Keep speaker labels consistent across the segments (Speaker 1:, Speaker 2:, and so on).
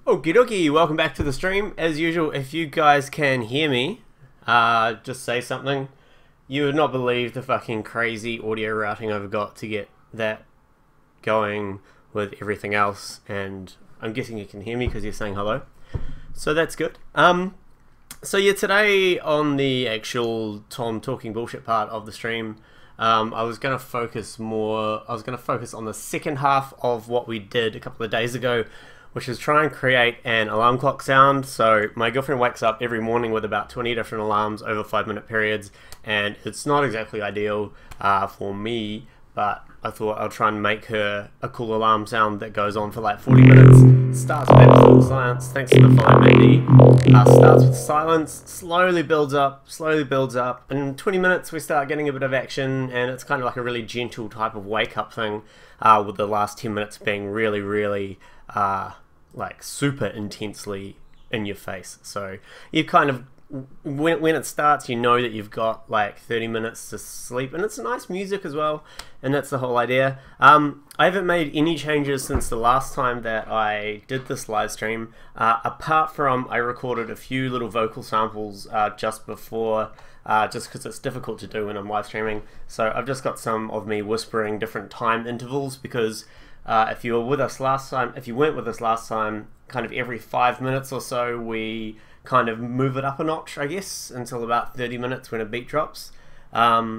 Speaker 1: Okie dokie, welcome back to the stream. As usual, if you guys can hear me, just say something. You would not believe the fucking crazy audio routing I've got to get that going with everything else, and I'm guessing you can hear me because you're saying hello. So that's good. So yeah, today on the actual Tom talking bullshit part of the stream, I was going to focus on the second half of what we did a couple of days ago, which is try and create an alarm clock sound. So my girlfriend wakes up every morning with about 20 different alarms over 5-minute periods, and it's not exactly ideal for me, but I thought I'll try and make her a cool alarm sound that goes on for like 40 minutes. Starts with absolute silence, thanks to the Follow Mindy. Starts with silence, slowly builds up, and in 20 minutes we start getting a bit of action, and it's kind of like a really gentle type of wake-up thing, with the last 10 minutes being really like super intensely in your face. So you kind of, when it starts, you know that you've got like 30 minutes to sleep, and it's nice music as well, and that's the whole idea. I haven't made any changes since the last time that I did this live stream, apart from I recorded a few little vocal samples just before, just because it's difficult to do when I'm live streaming. So I've just got some of me whispering different time intervals, because if you weren't with us last time, kind of every 5 minutes or so we kind of move it up a notch, I guess, until about 30 minutes when a beat drops. Yeah,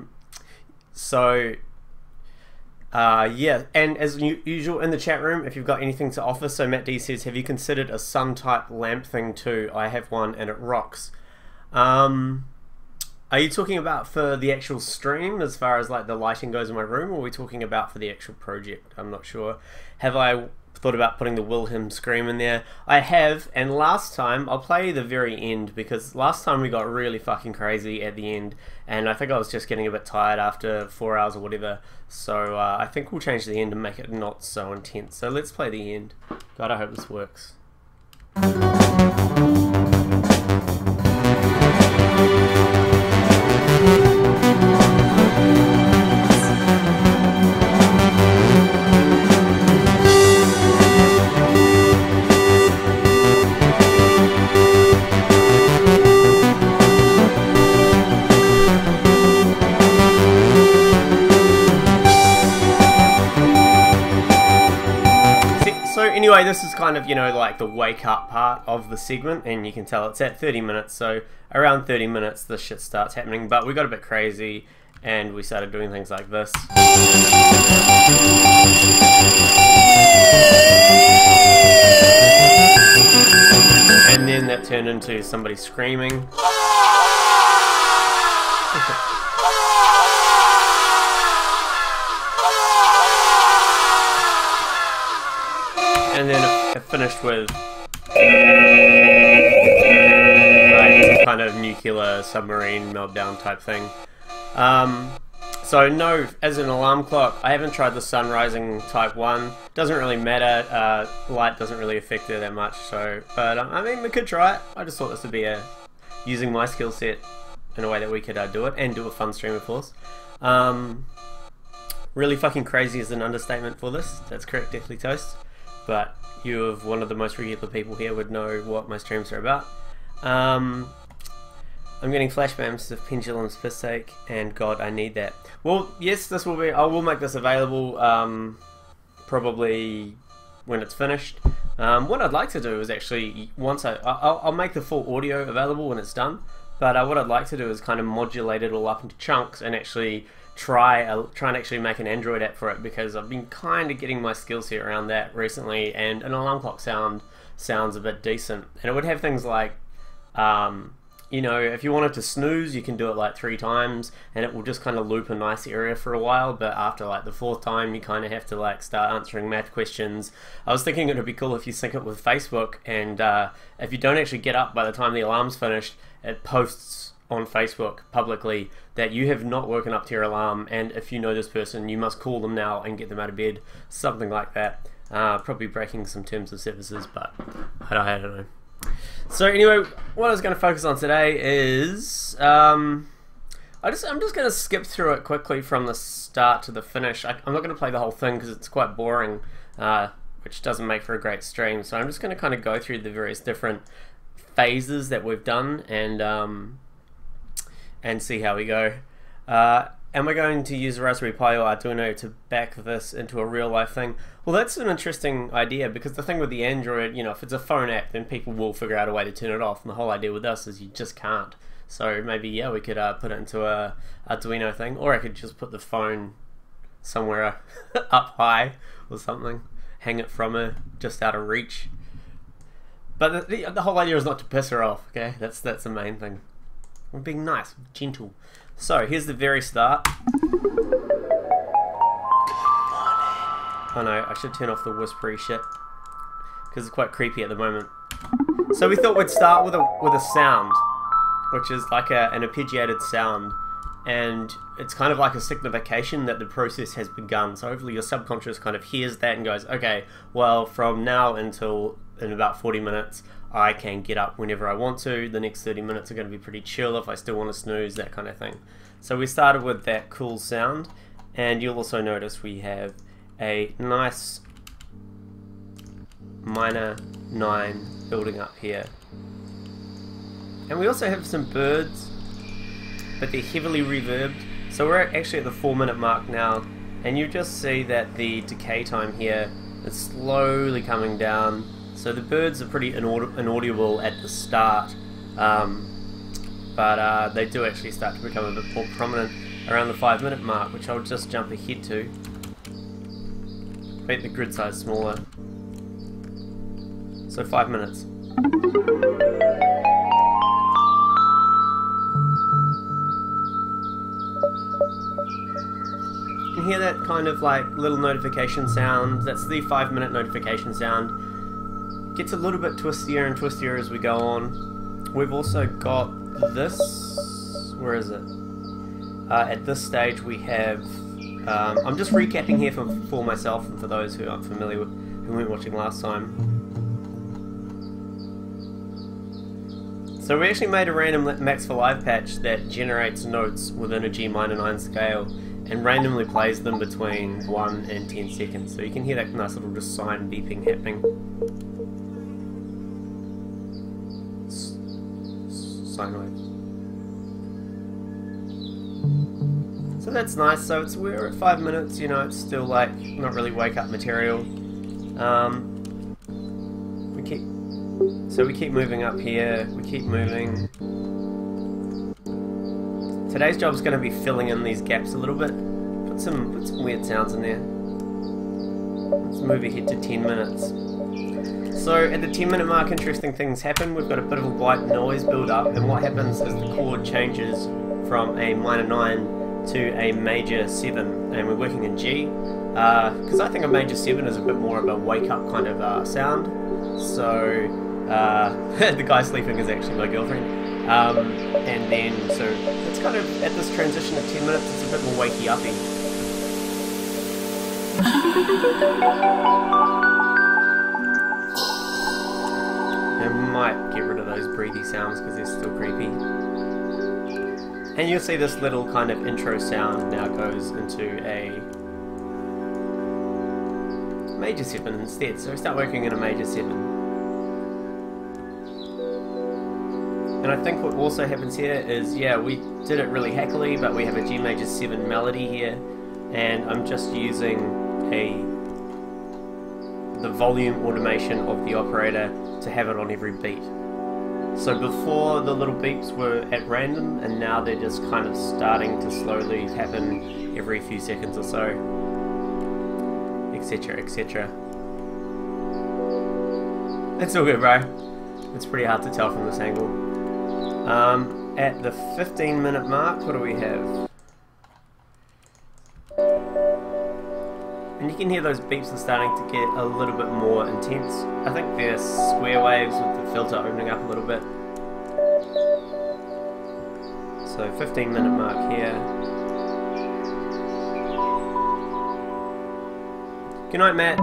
Speaker 1: and as usual in the chat room, if you've got anything to offer, so Matt D says, have you considered a sun type lamp thing too? I have one and it rocks. Are you talking about for the actual stream, as far as like the lighting goes in my room, or are we talking about for the actual project? I'm not sure. Have I thought about putting the Wilhelm scream in there? I have, and last time, I'll play the very end, because last time we got really fucking crazy at the end, and I think I was just getting a bit tired after 4 hours or whatever, so I think we'll change the end and make it not so intense. So let's play the end. God, I hope this works. Anyway, this is kind of, you know, like the wake up part of the segment, and you can tell it's at 30 minutes, so around 30 minutes this shit starts happening, but we got a bit crazy and we started doing things like this. And then that turned into somebody screaming. And then it finished with like kind of nuclear submarine meltdown type thing. So no, as an alarm clock, I haven't tried the sun rising type 1. Doesn't really matter. Light doesn't really affect it that much. So, but I mean, we could try it. I just thought this would be using my skill set in a way that we could do it and do a fun stream, of course. Really fucking crazy is an understatement for this. That's correct, Deathly Toast. But you, of one of the most regular people here, would know what my streams are about. I'm getting flashbacks of Pendulum's Fist Sake, and God, I need that. Well, yes, this will be. I will make this available probably when it's finished. What I'd like to do is actually, once I'll make the full audio available when it's done. But what I'd like to do is kind of modulate it all up into chunks and actually try and actually make an Android app for it, because I've been kind of getting my skill set around that recently, and an alarm clock sounds a bit decent, and it would have things like, you know, if you wanted to snooze, you can do it like 3 times, and it will just kind of loop a nice area for a while, but after like the 4th time, you kind of have to like start answering math questions. I was thinking it would be cool if you sync it with Facebook, and if you don't actually get up by the time the alarm's finished, it posts on Facebook publicly that you have not woken up to your alarm, and if you know this person, you must call them now and get them out of bed, something like that. Probably breaking some terms of services, but I don't know. So anyway, what I was going to focus on today is I'm just going to skip through it quickly from the start to the finish. I'm not going to play the whole thing because it's quite boring. which doesn't make for a great stream. So I'm just going to kind of go through the various different phases that we've done and see how we go. Am I going to use a Raspberry Pi or Arduino to back this into a real life thing? Well, that's an interesting idea, because the thing with the Android, you know, if it's a phone app, then people will figure out a way to turn it off. And the whole idea with us is you just can't. So maybe, yeah, we could put it into a Arduino thing, or I could just put the phone somewhere up high or something, hang it from her, just out of reach. But the whole idea is not to piss her off, okay? That's the main thing. We're being nice, gentle. So here's the very start. Oh no, I should turn off the whispery shit, because it's quite creepy at the moment. So we thought we'd start with a sound, which is like an arpeggiated sound, and it's kind of like a signification that the process has begun. So hopefully your subconscious kind of hears that and goes, okay, well, from now until in about 40 minutes I can get up whenever I want to. The next 30 minutes are going to be pretty chill if I still want to snooze, that kind of thing. So we started with that cool sound, and you'll also notice we have a nice minor 9 building up here. And we also have some birds, but they're heavily reverbed. So we're actually at the 4-minute mark now, and you just see that the decay time here is slowly coming down. So the birds are pretty inaudible at the start, but they do actually start to become a bit more prominent around the 5-minute mark, which I'll just jump ahead to. Make the grid size smaller. So 5 minutes. You can hear that kind of like little notification sound. That's the 5-minute notification sound. Gets a little bit twistier and twistier as we go on. We've also got this. Where is it? At this stage we have. I'm just recapping here for myself and for those who aren't familiar with, who weren't watching last time. So we actually made a random Max for Live patch that generates notes within a G minor 9 scale and randomly plays them between 1 and 10 seconds. So you can hear that nice little just sine beeping happening. Sine waves. So that's nice. So we're at 5 minutes, you know, it's still like not really wake up material. We keep moving up here, we keep moving. Today's job is going to be filling in these gaps a little bit. Put some weird sounds in there. Let's move ahead to 10 minutes. So at the 10-minute mark, interesting things happen. We've got a bit of a white noise build up, and what happens is the chord changes from a minor 9 to a major 7, and we're working in G, because I think a major 7 is a bit more of a wake up kind of sound. So the guy sleeping is actually my girlfriend, and then so it's kind of at this transition of 10 minutes, it's a bit more wakey uppy. I might get rid of those breathy sounds because they're still creepy. And you'll see this little kind of intro sound now goes into a major 7 instead. So we start working in a major 7. And I think what also happens here is, yeah, we did it really hackily, but we have a G major 7 melody here, and I'm just using the volume automation of the operator to have it on every beat. So before the little beeps were at random, and now they're just kind of starting to slowly happen every few seconds or so, etc, etc. It's all good, bro. It's pretty hard to tell from this angle. At the 15-minute mark, what do we have? And you can hear those beeps are starting to get a little bit more intense. I think they're square waves with the filter opening up a little bit. So 15-minute mark here. Good night, Matt.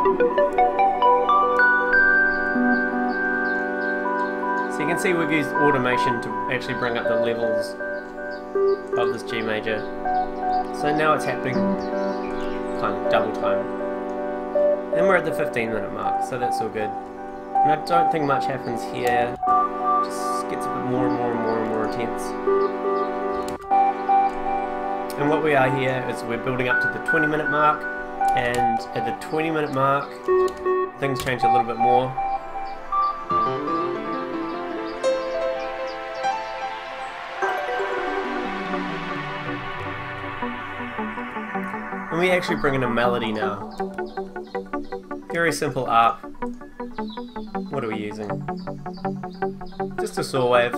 Speaker 1: So you can see we've used automation to actually bring up the levels of this G major. So now it's happening kind of double time. And we're at the 15-minute mark, so that's all good. And I don't think much happens here. Just gets a bit more and more and more and more intense. And what we are here is we're building up to the 20-minute mark, and at the 20-minute mark, things change a little bit more. And we actually bring in a melody now. Very simple ARP. What are we using? Just a saw wave.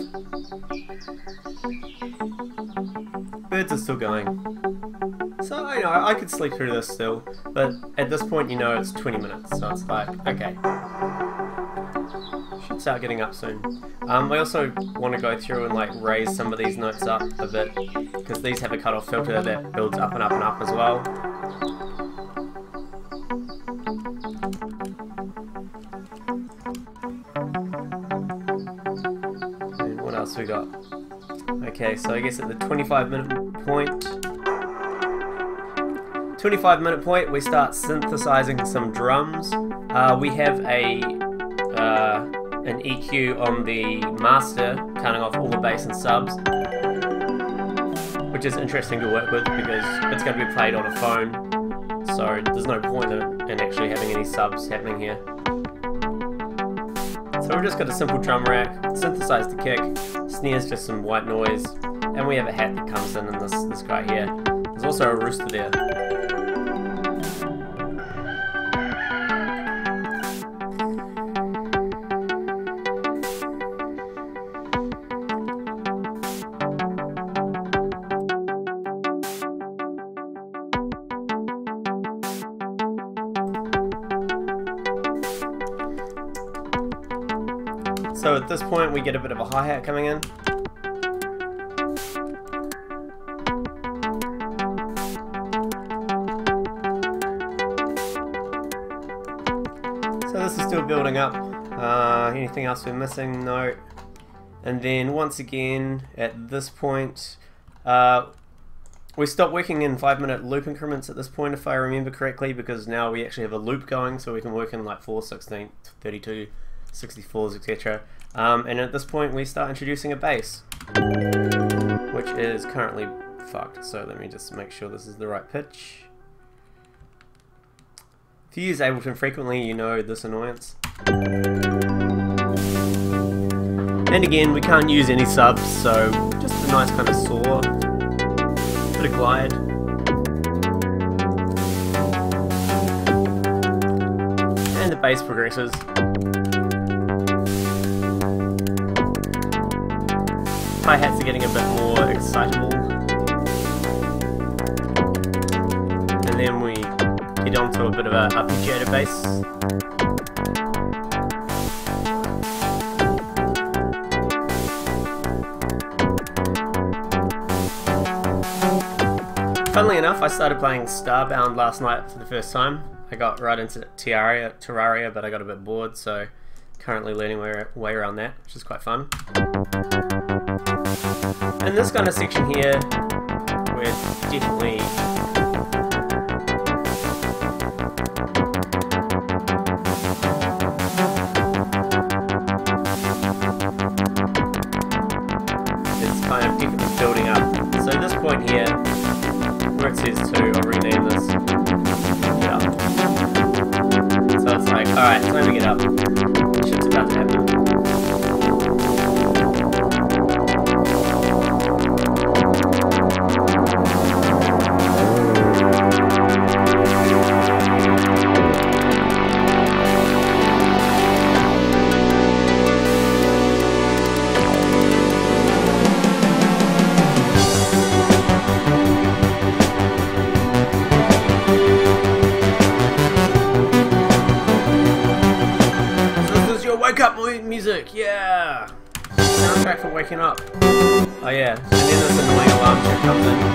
Speaker 1: Birds are still going. So, you know, I could sleep through this still, but at this point you know it's 20 minutes, so it's like, okay. Should start getting up soon. I also want to go through and like raise some of these notes up a bit, because these have a cutoff filter that builds up and up and up as well. And what else we got? Okay, so I guess at the 25-minute point, we start synthesizing some drums. We have an EQ on the master, counting off all the bass and subs, which is interesting to work with because it's going to be played on a phone, so there's no point in actually having any subs happening here. So we've just got a simple drum rack, synthesize the kick, snares just some white noise, and we have a hat that comes in this guy here. There's also a rooster there. So at this point we get a bit of a hi-hat coming in. So this is still building up. Anything else we're missing? No. And then once again at this point we stop working in 5-minute loop increments at this point, if I remember correctly, because now we actually have a loop going, so we can work in like 4, 16, 32, 64s, etc. And at this point we start introducing a bass, which is currently fucked, so let me just make sure this is the right pitch. If you use Ableton frequently, you know this annoyance. And again, we can't use any subs, so just a nice kind of saw, bit of glide. And the bass progresses. Hi-hats are getting a bit more excitable. And then we get onto a bit of a arpeggiated bass. Funnily enough, I started playing Starbound last night for the first time. I got right into Terraria, but I got a bit bored, so currently learning my way around that, which is quite fun. And this kind of section here, we're definitely building up. So at this point here, where it says 2, I'll rename this Get Up. So it's like, alright, time to get up. Shit's about to happen. Wake up music, yeah! Soundtrack for waking up. Oh yeah, and then this annoying alarm check comes in.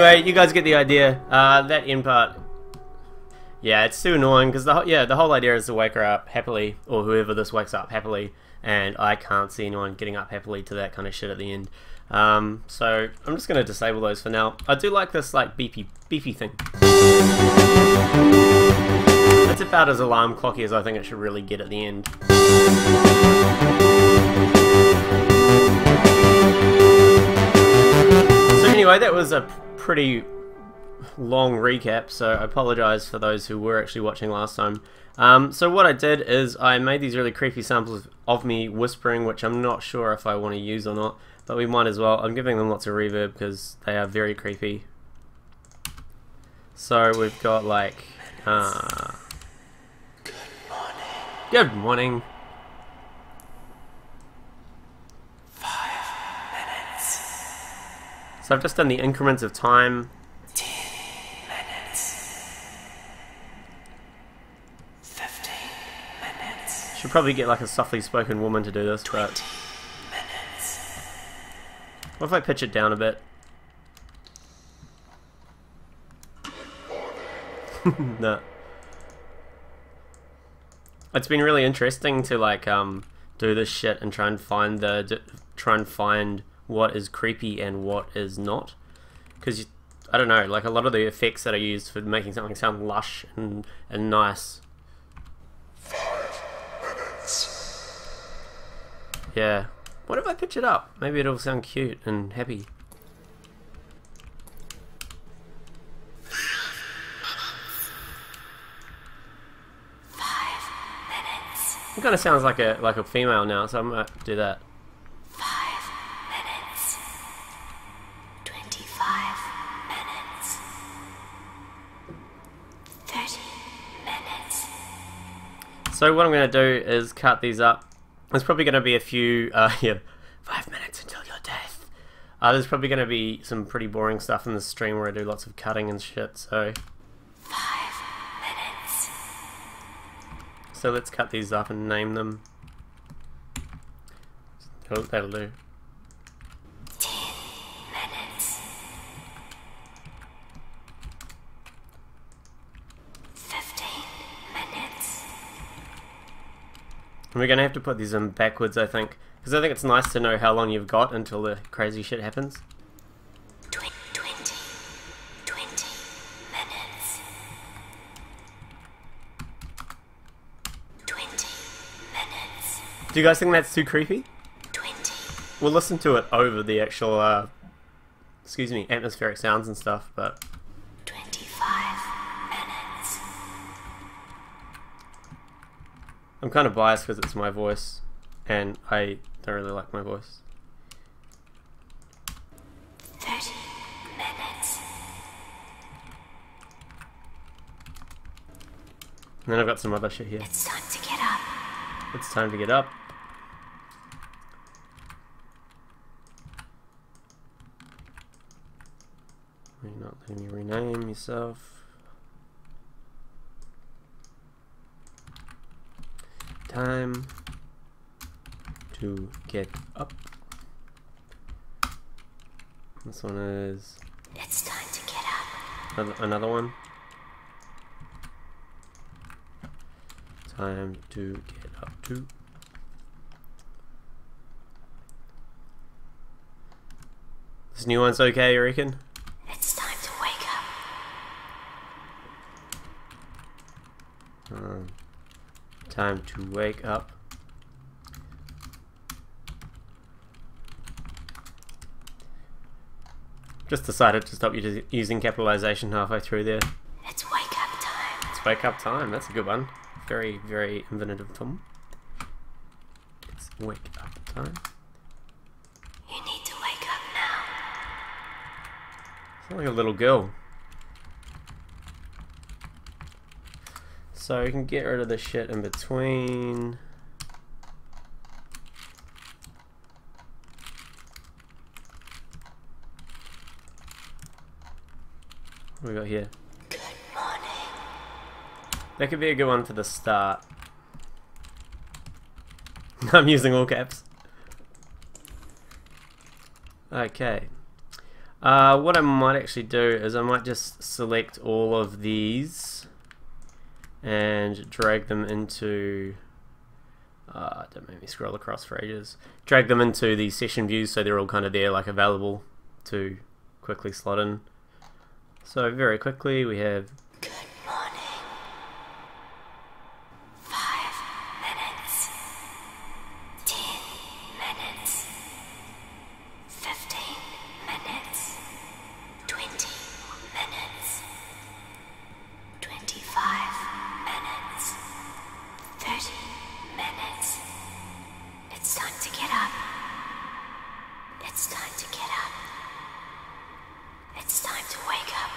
Speaker 1: Anyway, you guys get the idea. That end part, yeah, it's too annoying because the whole idea is to wake her up happily, or whoever this wakes up happily, and I can't see anyone getting up happily to that kind of shit at the end. So I'm just gonna disable those for now. I do like this like beefy thing. It's about as alarm clocky as I think it should really get at the end. So anyway, that was a pretty long recap, so I apologize for those who were actually watching last time. So what I did is I made these really creepy samples of me whispering, which I'm not sure if I want to use or not, but we might as well. I'm giving them lots of reverb because they are very creepy. So we've got like Good morning.
Speaker 2: 5 minutes.
Speaker 1: So I've just done the increments of time.
Speaker 2: 10 minutes. 15 minutes.
Speaker 1: Should probably get like a softly spoken woman to do this,
Speaker 2: 20
Speaker 1: but
Speaker 2: minutes.
Speaker 1: what if I pitch it down a bit? No. It's been really interesting to like do this shit and try and find what is creepy and what is not, because I don't know, like a lot of the effects that are used for making something sound lush and nice.
Speaker 2: 5 minutes.
Speaker 1: Yeah. What if I pitch it up? Maybe it'll sound cute and happy. It kind of sounds like a female now, so I might do that.
Speaker 2: 5 minutes. 25 minutes. 30 minutes.
Speaker 1: So what I'm going to do is cut these up. There's probably going to be a few, 5 minutes until your death. There's probably going to be some pretty boring stuff in the stream where I do lots of cutting and shit, so...
Speaker 2: 5 minutes.
Speaker 1: So let's cut these up and name them. Oh, that'll do.
Speaker 2: 10 minutes. 15 minutes.
Speaker 1: And we're going to have to put these in backwards, I think. Because I think it's nice to know how long you've got until the crazy shit happens.
Speaker 2: 20 minutes. 20 minutes.
Speaker 1: Do you guys think that's too creepy?
Speaker 2: 20.
Speaker 1: We'll listen to it over the actual, excuse me, atmospheric sounds and stuff, but...
Speaker 2: 25 minutes.
Speaker 1: I'm kind of biased because it's my voice, and I don't really like my voice.
Speaker 2: 30 minutes.
Speaker 1: And then I've got some other shit here.
Speaker 2: It's time to get up.
Speaker 1: It's time to get up. You're not letting me rename yourself. Time to get up. This one is
Speaker 2: It's time to get up.
Speaker 1: another one. Time to get up to. This new one's okay, you reckon?
Speaker 2: It's time to wake up.
Speaker 1: Time to wake up. Just decided to stop using capitalization halfway through there.
Speaker 2: It's wake up time.
Speaker 1: It's wake up time. That's a good one. Very, very inventive, Tom. It's wake up time.
Speaker 2: You need to wake up now.
Speaker 1: Sound like a little girl. So you can get rid of the shit in between. What do we got here?
Speaker 2: Good morning.
Speaker 1: That could be a good one for the start. I'm using all caps. Okay. What I might actually do is I might just select all of these and drag them into don't make me scroll across for ages. Drag them into the session views so they're all kind of there, like available to quickly slot in. So very quickly we have
Speaker 2: Good morning. 5 minutes. 10 minutes. 15 minutes. 20 minutes. 25 minutes. 30 minutes. It's time to get up. It's time to get up. It's time to wake up.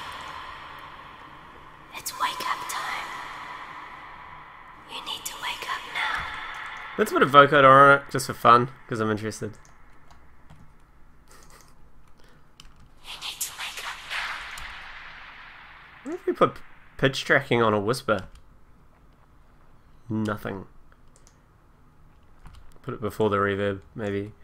Speaker 2: It's wake up time. You need to wake up now.
Speaker 1: let's put a vocoder on it just for fun because I'm interested.
Speaker 2: You need to wake up now.
Speaker 1: What if we put pitch tracking on a whisper? Nothing. Put it before the reverb, maybe.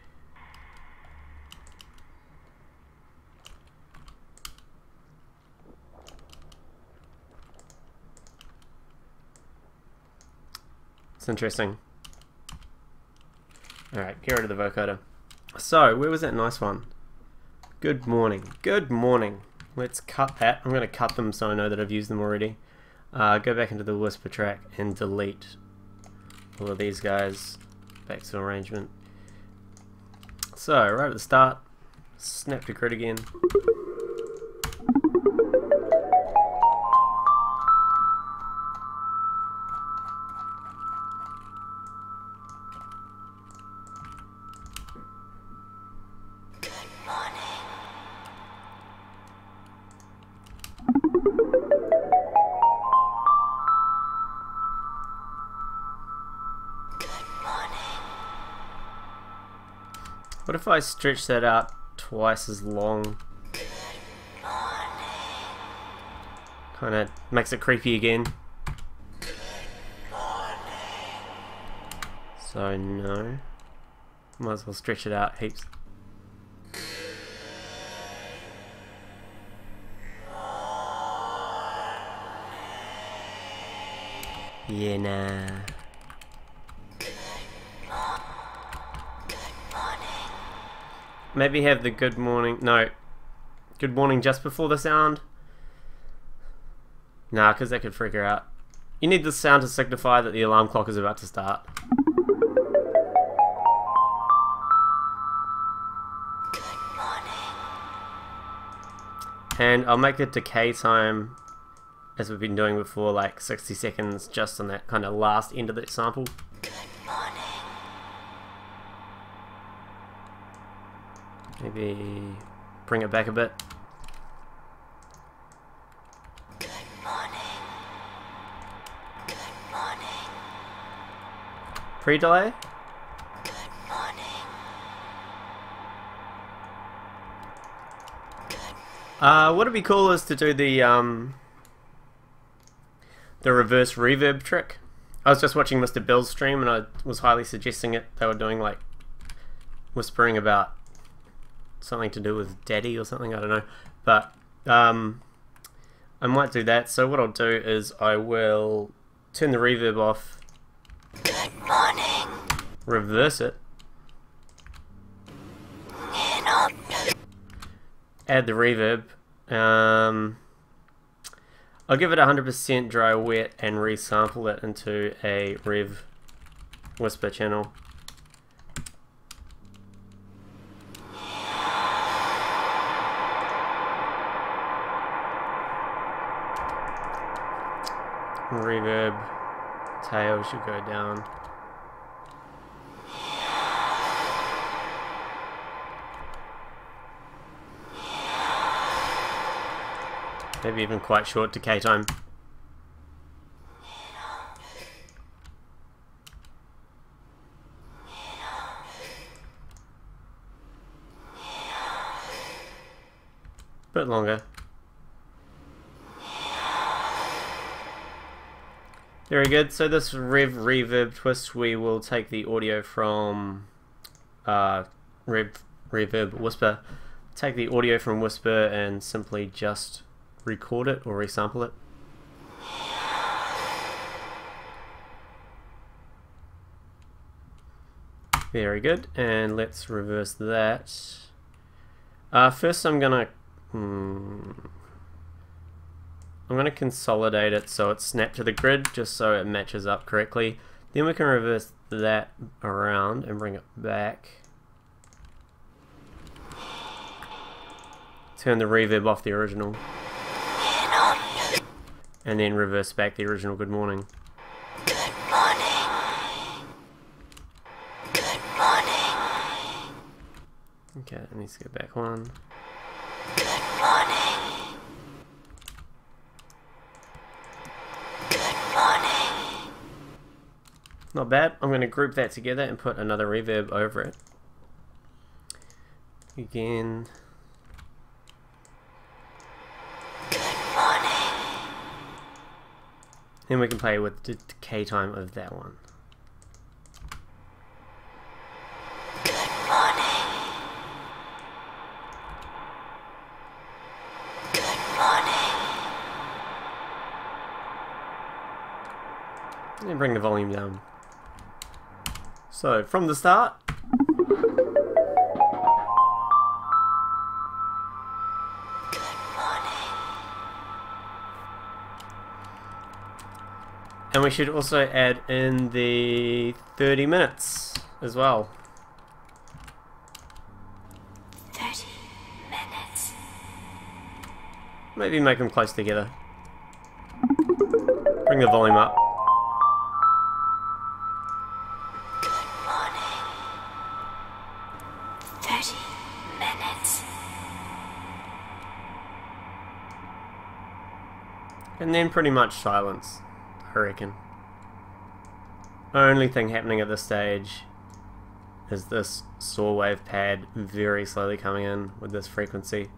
Speaker 1: It's interesting. Alright, get rid of the vocoder. So, where was that nice one? Good morning. Good morning. Let's cut that. I'm going to cut them so I know that I've used them already. Go back into the whisper track and delete all of these guys. Back to arrangement. So, right at the start, snap to grid again.
Speaker 2: Good morning. Good morning.
Speaker 1: What if I stretch that out twice as long?
Speaker 2: Good morning.
Speaker 1: Kind of makes it creepy again.
Speaker 2: Good morning.
Speaker 1: So, no. Might as well stretch it out heaps. Yeah, nah.
Speaker 2: Good morning.
Speaker 1: Maybe have the good morning. No. Good morning just before the sound. Nah, because that could freak her out. You need the sound to signify that the alarm clock is about to start.
Speaker 2: Good morning.
Speaker 1: And I'll make the decay time, as we've been doing before, like 60 seconds just on that kind of last end of the sample.
Speaker 2: Good morning.
Speaker 1: Maybe bring it back a bit.
Speaker 2: Good morning. Good morning.
Speaker 1: Pre-delay?
Speaker 2: Good morning.
Speaker 1: What'd be cool is to do the reverse reverb trick. I was just watching Mr. Bill's stream and I was highly suggesting it. They were doing like whispering about something to do with daddy or something, I don't know. But I might do that. So what I'll do is I will turn the reverb off,
Speaker 2: Good morning.
Speaker 1: reverse it,
Speaker 2: In up.
Speaker 1: add the reverb. I'll give it 100% dry wet and resample it into a rev whisper channel. Reverb tail should go down. Maybe even quite short decay time. Bit longer. Very good. So this reverb twist, we will take the audio from reverb whisper, take the audio from Whisper and simply just record it or resample it. Very good, and let's reverse that. First I'm gonna consolidate it so it's snapped to the grid, just so it matches up correctly. Then we can reverse that around and bring it back. Turn the reverb off the original. And then reverse back the original good morning.
Speaker 2: Good morning. Good morning.
Speaker 1: Okay, it needs to go back one.
Speaker 2: Good morning. Good morning.
Speaker 1: Not bad. I'm going to group that together and put another reverb over it. Again. Then we can play with the decay time of that one.
Speaker 2: Good morning. Good morning.
Speaker 1: And bring the volume down. So, from the start. And we should also add in the 30 minutes as well.
Speaker 2: 30 minutes.
Speaker 1: Maybe make them close together. Bring the volume up.
Speaker 2: Good morning. 30 minutes.
Speaker 1: And then pretty much silence, I reckon. Only thing happening at this stage is this saw wave pad very slowly coming in with this frequency.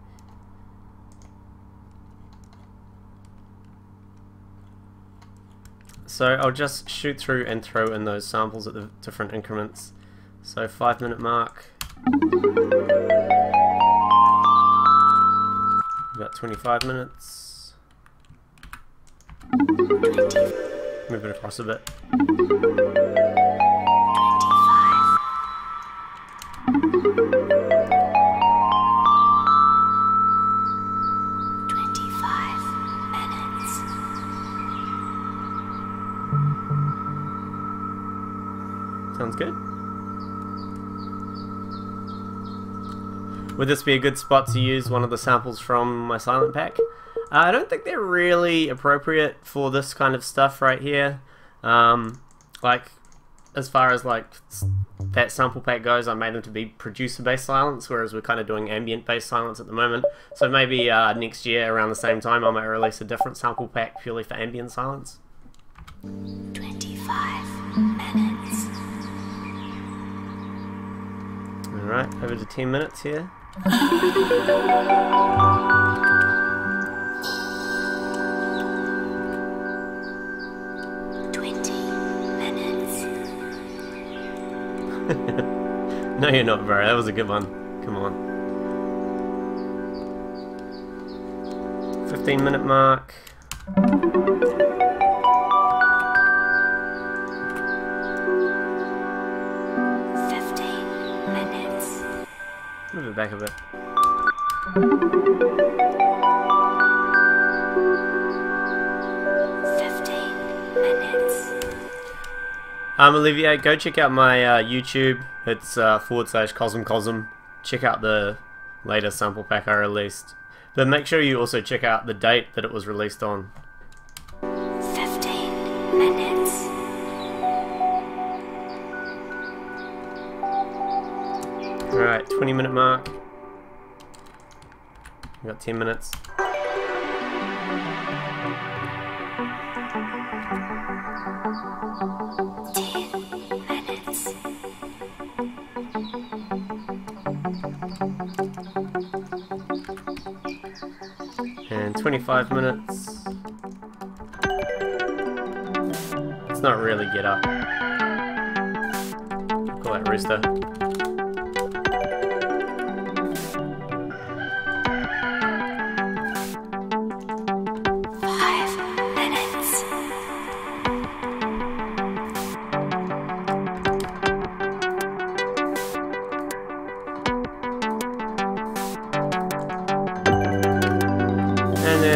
Speaker 1: So I'll just shoot through and throw in those samples at the different increments. So 5-minute mark. About 25 minutes. Move it across a bit.
Speaker 2: 25 minutes.
Speaker 1: Sounds good. Would this be a good spot to use one of the samples from my silent pack? I don't think they're really appropriate for this kind of stuff right here. Like, as far as like that sample pack goes, I made them to be producer-based silence, whereas we're kind of doing ambient-based silence at the moment. So maybe next year, around the same time, I might release a different sample pack purely for ambient silence.
Speaker 2: 25 minutes.
Speaker 1: Alright, over to 10 minutes here.
Speaker 2: 20 minutes.
Speaker 1: No, you're not, bro. That was a good one. Come on. 15-minute mark.
Speaker 2: 15 minutes.
Speaker 1: Move it back a bit.
Speaker 2: 15 minutes.
Speaker 1: Olivier, go check out my YouTube. It's /CosmCosm. Check out the latest sample pack I released. But make sure you also check out the date that it was released on.
Speaker 2: 15 minutes.
Speaker 1: Alright, 20-minute mark. We've got 10 minutes.
Speaker 2: 10 minutes.
Speaker 1: And 25 minutes. It's not really get up. Call that rooster.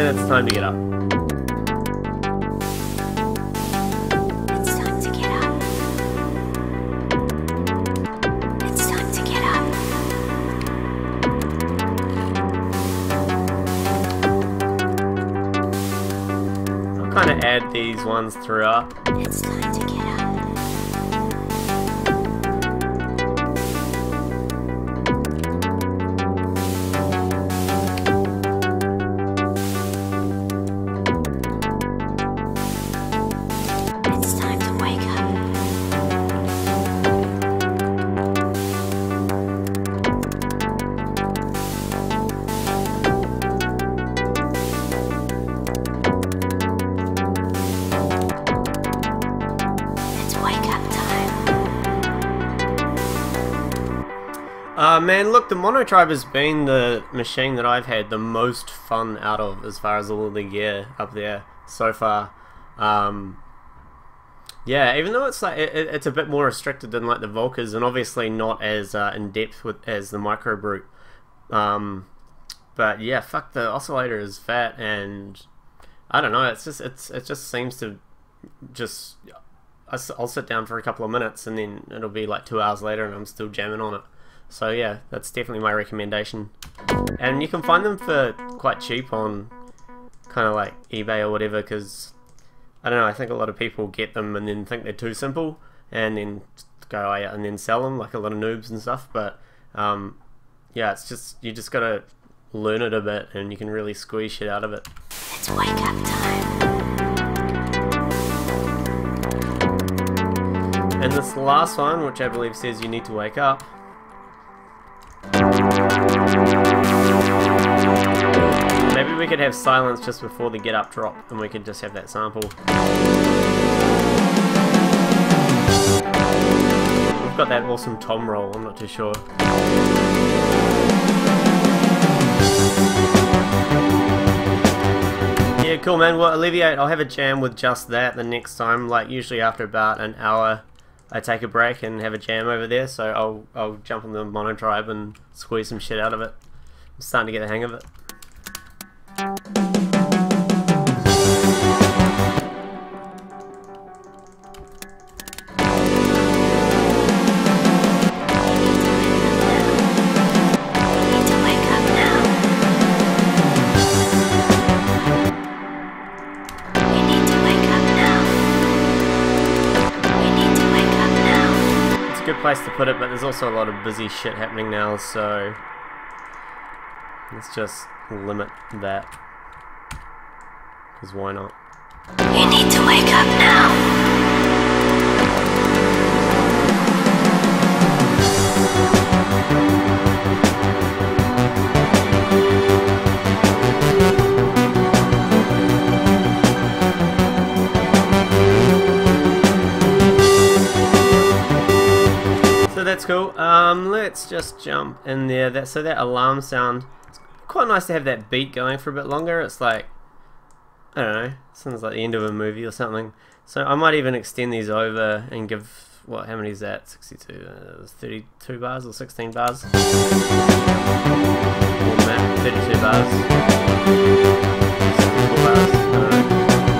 Speaker 1: And it's time to get up.
Speaker 2: It's time to get up. It's time to get up.
Speaker 1: I'll kind of add these ones throughout.
Speaker 2: It's time to get up. It's time to wake up. It's wake up time.
Speaker 1: Man, look, the Mono Tribe has been the machine that I've had the most fun out of as far as all the gear up there so far. Yeah, even though it's like it's a bit more restricted than like the Volkers, and obviously not as in depth as the Micro Brute. But yeah, fuck, the oscillator is fat, and I don't know. It's just it just seems to just I'll sit down for a couple of minutes, and then it'll be like 2 hours later, and I'm still jamming on it. So yeah, that's definitely my recommendation. And you can find them for quite cheap on kind of like eBay or whatever, because I don't know, I think a lot of people get them and then think they're too simple and then go out and then sell them, like a lot of noobs and stuff. But yeah, it's just, you just gotta learn it a bit and you can really squeeze shit out of it.
Speaker 2: It's wake up time.
Speaker 1: And this last one, which I believe says you need to wake up, maybe we could have silence just before the get up drop and we could just have that sample. We've got that awesome tom roll, I'm not too sure. Yeah, cool man. Well, Alleviate, I'll have a jam with just that the next time. Like usually after about an hour I take a break and have a jam over there, so I'll jump on the Mono Tribe and squeeze some shit out of it. I'm starting to get the hang of it. Place to put it, but there's also a lot of busy shit happening now, so let's just limit that, because why not?
Speaker 2: You need to wake up now.
Speaker 1: That's cool. Let's just jump in there. So that alarm sound, it's quite nice to have that beat going for a bit longer. It's like, I don't know, sounds like the end of a movie or something. So I might even extend these over and give, what, how many is that? 62, 32 bars or 16 bars? More than that, 32 bars. 64 bars, I don't know.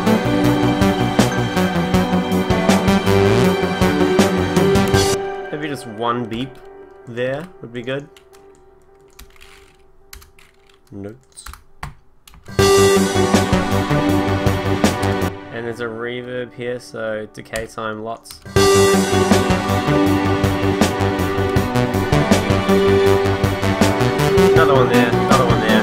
Speaker 1: Maybe just one beep there would be good. Notes. And there's a reverb here, so decay time lots. Another one there, another one there.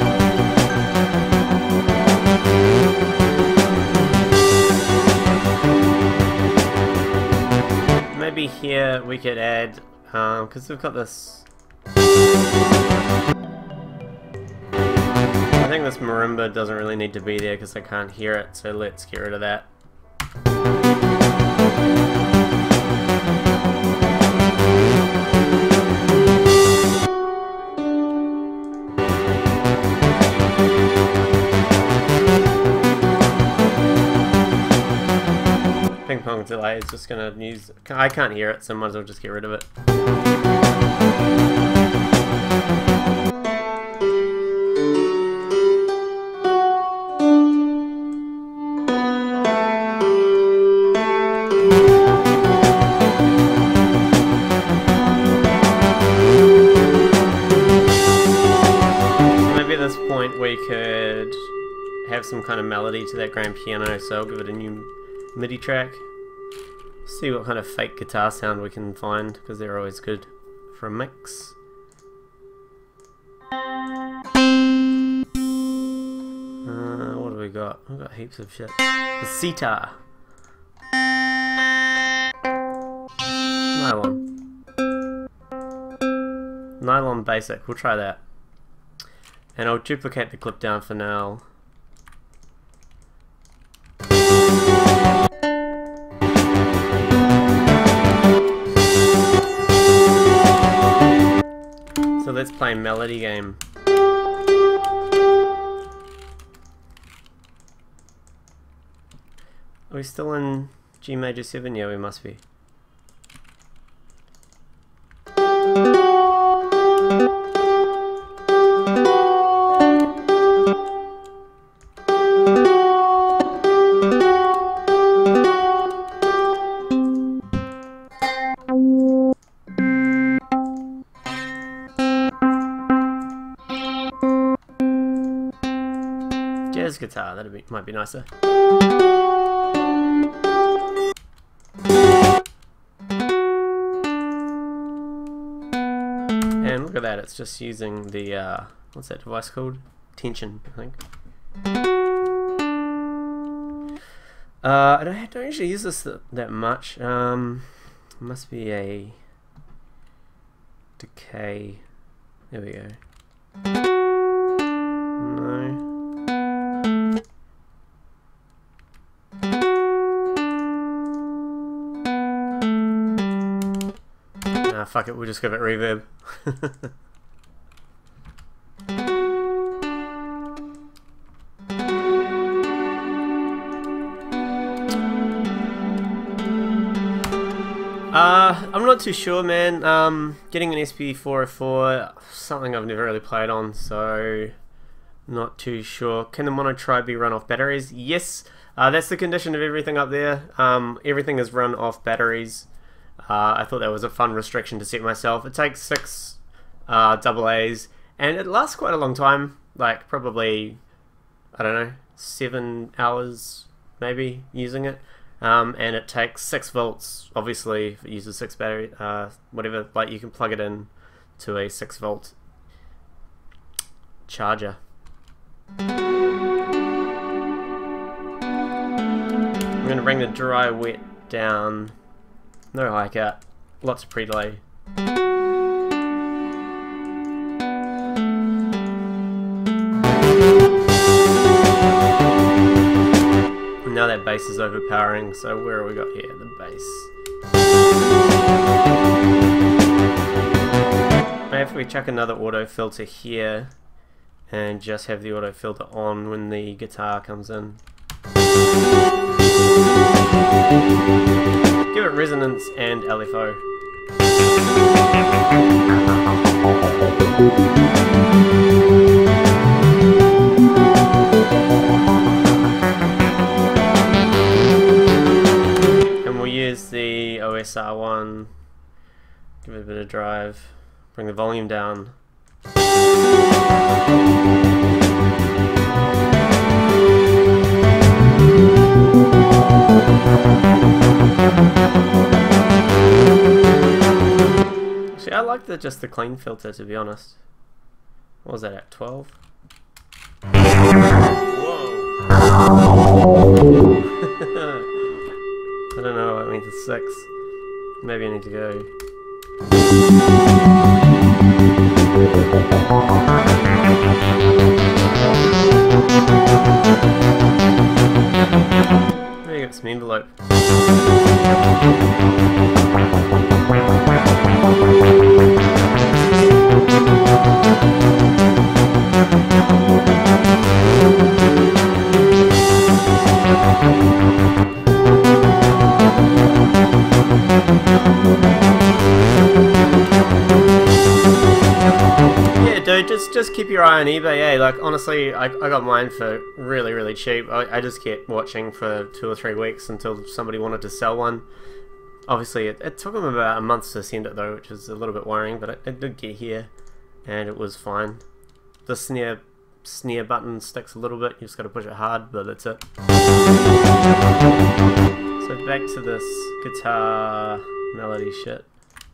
Speaker 1: Maybe here we could add, because we've got this, I think this marimba doesn't really need to be there because I can't hear it, so let's get rid of that. Ping pong delay is just gonna use, I can't hear it, so might as well just get rid of it. point we could have some kind of melody to that grand piano, so I'll give it a new MIDI track. See what kind of fake guitar sound we can find, because they're always good for a mix. What do we got? We've got heaps of shit. The sitar. Nylon. Nylon basic, we'll try that. And I'll duplicate the clip down for now. So let's play melody game. Are we still in G major 7? Yeah, we must be. Jazz guitar, might be nicer. And look at that, it's just using the, what's that device called? Tension, I think. I don't usually use this that much. Must be a decay. There we go. No. Nah, fuck it, we'll just give it reverb. I'm not too sure, man. Getting an SP404, something I've never really played on, so not too sure. Can the mono tribe be run off batteries? Yes, that's the condition of everything up there. Everything is run off batteries. I thought that was a fun restriction to set myself. It takes 6 AA's, and it lasts quite a long time, like probably, I don't know, 7 hours maybe using it. And it takes 6 volts, obviously, if it uses 6 battery, whatever, like you can plug it in to a 6 volt charger. I'm going to bring the dry wet down, no high cut, lots of pre-delay. Now that bass is overpowering, so where have we got here? The bass. Maybe if we chuck another auto filter here and just have the auto filter on when the guitar comes in. Give it resonance and LFO. Use the OSR one, give it a bit of drive, bring the volume down. See, I like just the clean filter, to be honest. What was that at 12? Whoa! I don't know what it means it's 6. Maybe I need to go. Maybe get some envelope. Yeah, dude, just keep your eye on eBay, eh? Like, honestly, I got mine for really cheap. I just kept watching for 2 or 3 weeks until somebody wanted to sell one. Obviously, it took them about a month to send it though, which is a little bit worrying, but it did get here, and it was fine. The snare snare button sticks a little bit. You just got to push it hard, but that's it. So back to this guitar melody shit.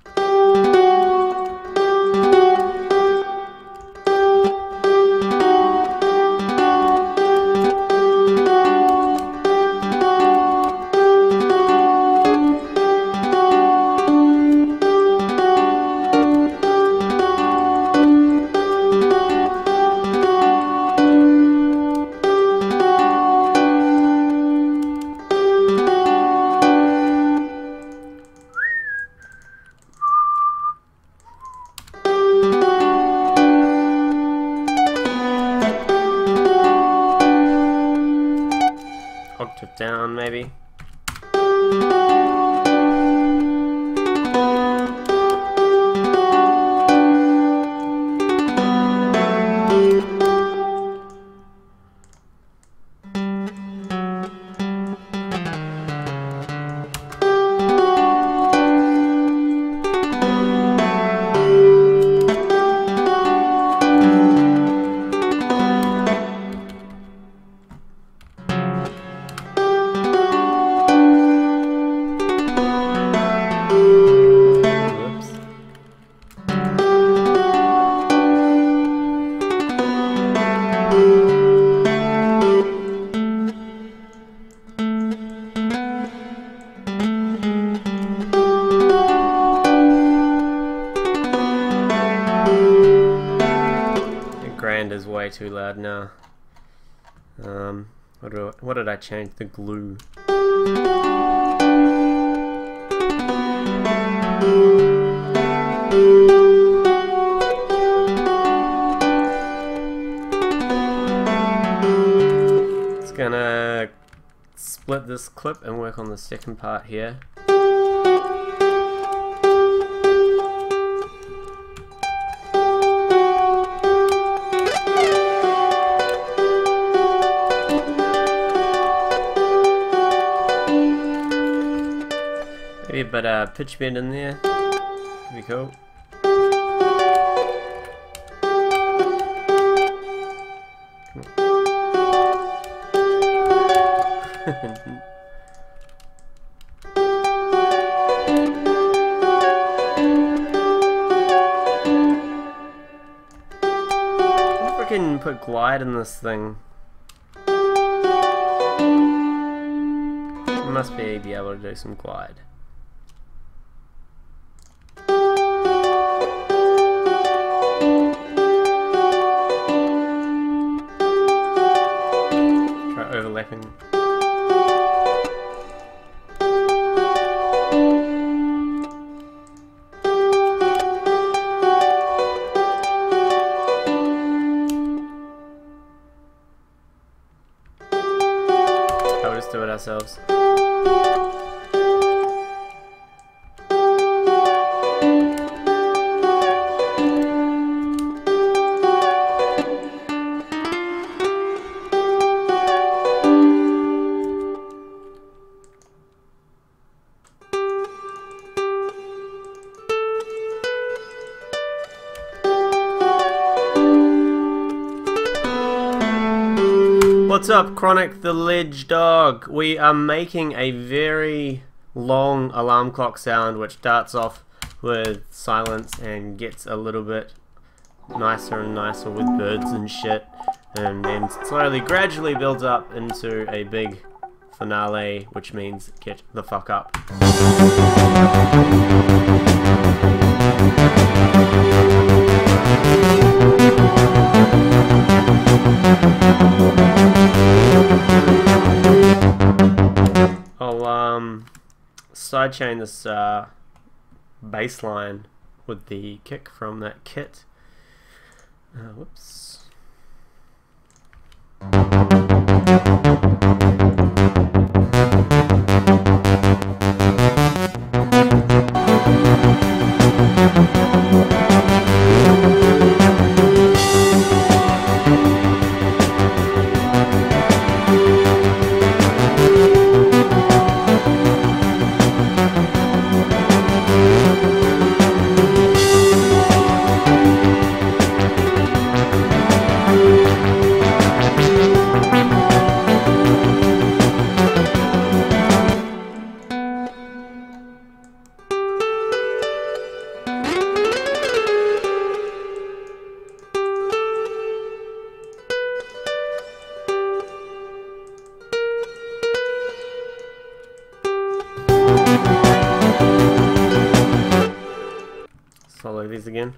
Speaker 1: Octave down, maybe. Grand is way too loud now. What did I change? The glue. It's gonna split this clip and work on the second part here. Maybe a bit of pitch bend in there. Could be cool. I wonder if I can put glide in this thing. I must be able to do some glide. Try overlapping. I'll just do it ourselves. What's up, Chronic the Ledge Dog? We are making a very long alarm clock sound which starts off with silence and gets a little bit nicer and nicer with birds and shit, and then slowly, gradually builds up into a big finale, which means get the fuck up. I'll sidechain this bass line with the kick from that kit. Whoops. again.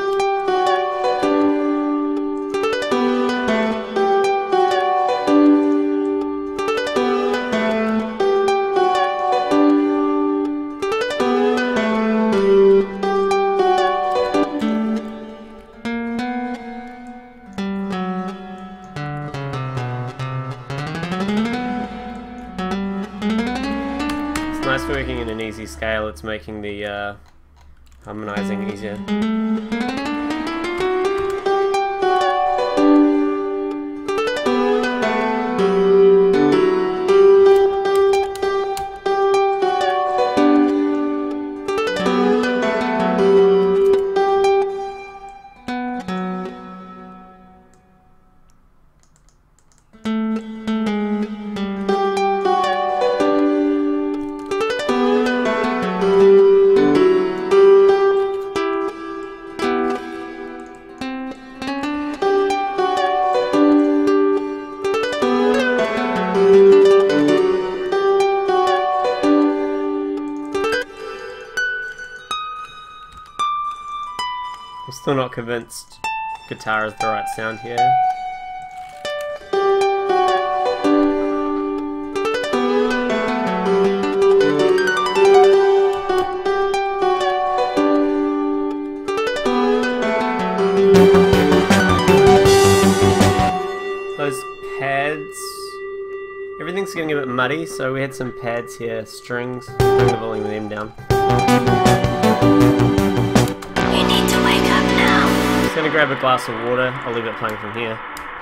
Speaker 1: Nice working in an easy scale, it's making the harmonizing easier. I'm still not convinced guitar is the right sound here. Those pads, everything's getting a bit muddy, so we had some pads here, strings, bring the volume of them down. I'm gonna grab a glass of water, I'll leave it playing from here.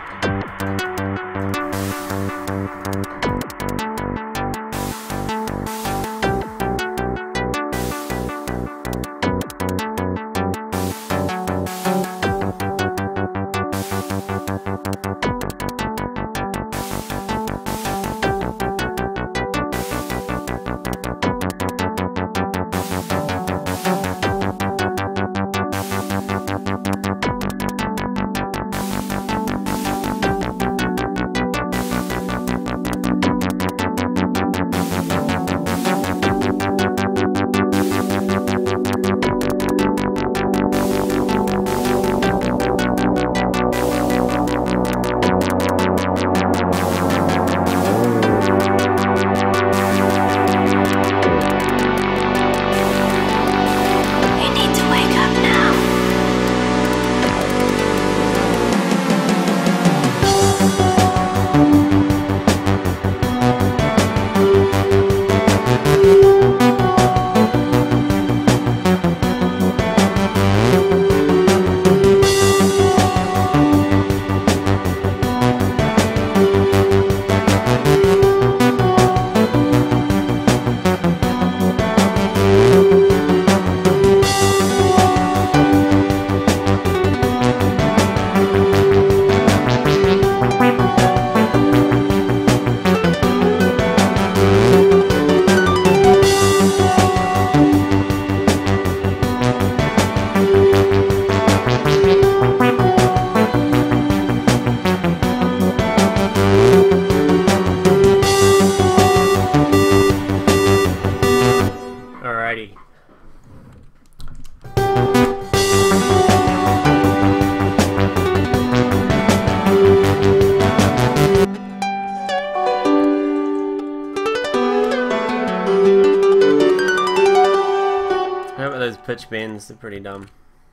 Speaker 1: Pitch bends, they're pretty dumb.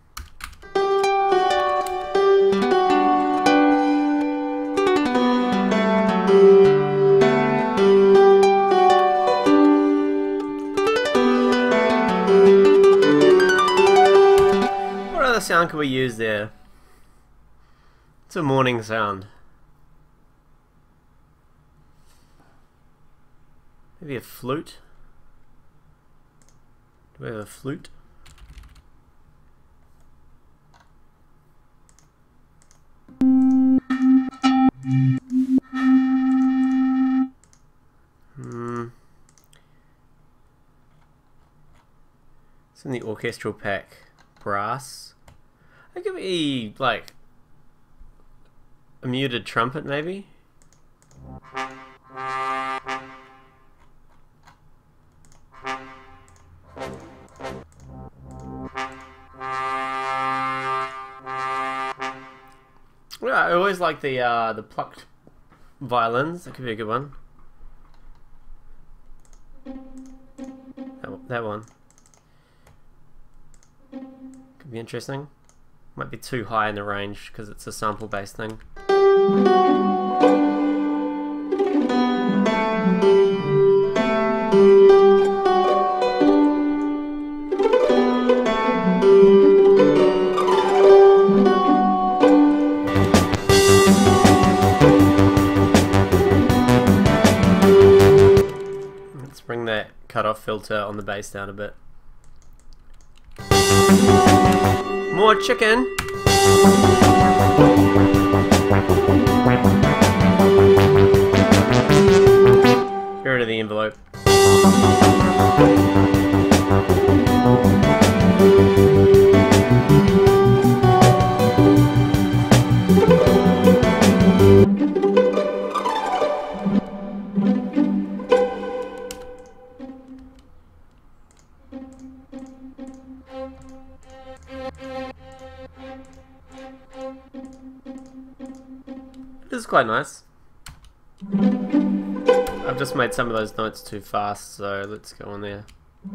Speaker 1: What other sound could we use there? It's a morning sound. Maybe a flute? Do we have a flute? It's in the orchestral pack. Brass. That could be like a muted trumpet, maybe. Yeah, I always like the plucked violins. That could be a good one. That one could be interesting. Might be too high in the range because it's a sample-based thing. Let's bring that cutoff filter on the bass down a bit. More chicken. Get rid of the envelope. This is quite nice. I've just made some of those notes too fast, so let's go on there.